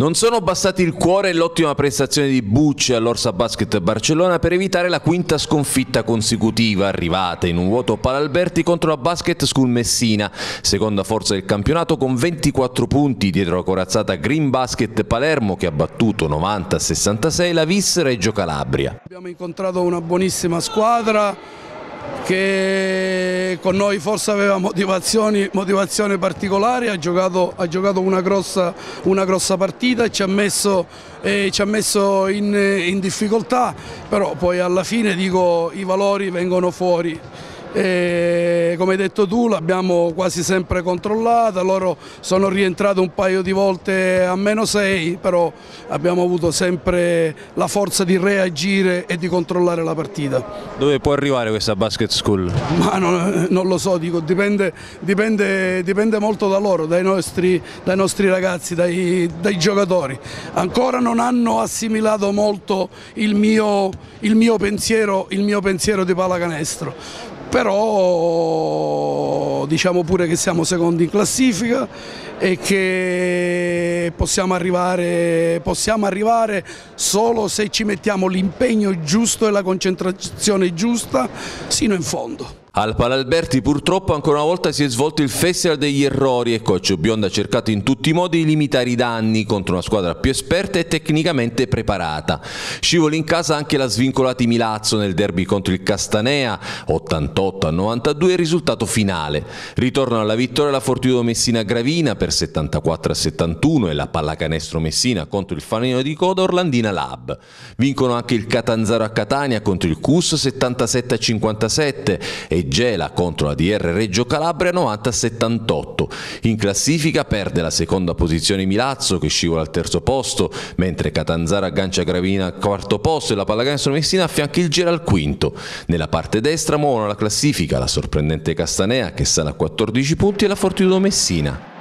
Non sono bastati il cuore e l'ottima prestazione di Bucci all'Orsa Basket Barcellona per evitare la quinta sconfitta consecutiva, arrivata in un vuoto Palalberti contro la Basket School Messina, seconda forza del campionato con 24 punti dietro la corazzata Green Basket Palermo che ha battuto 90-66 la Vis Reggio Calabria. Abbiamo incontrato una buonissima squadra che con noi forse aveva motivazione particolari, ha giocato una grossa partita e ci ha messo in difficoltà, però poi alla fine dico i valori vengono fuori. Come hai detto tu, l'abbiamo quasi sempre controllata, loro sono rientrati un paio di volte a -6, però abbiamo avuto sempre la forza di reagire e di controllare la partita. Dove può arrivare questa basket school? Ma non lo so, dico, dipende molto da loro, dai nostri ragazzi, dai giocatori. Ancora non hanno assimilato molto il mio pensiero di pallacanestro. Però diciamo pure che siamo secondi in classifica e che possiamo arrivare solo se ci mettiamo l'impegno giusto e la concentrazione giusta sino in fondo. Al Palalberti purtroppo ancora una volta si è svolto il Festival degli errori e coach Bionda ha cercato in tutti i modi di limitare i danni contro una squadra più esperta e tecnicamente preparata. Scivola in casa anche la Svincolati Milazzo nel derby contro il Castanea, 88-92 il risultato finale. Ritornano alla vittoria la Fortitudo Messina Gravina per 74-71 e la Pallacanestro Messina contro il Fanino di Coda Orlandina Lab. Vincono anche il Catanzaro a Catania contro il CUS 77-57 e Gela contro la DR Reggio Calabria 90-78. In classifica perde la seconda posizione Milazzo che scivola al terzo posto, mentre Catanzaro aggancia Gravina al quarto posto e la Pallacanestro Messina affianca il Gela al quinto. Nella parte destra muovono la classifica la sorprendente Castanea che sale a 14 punti e la Fortitudo Messina.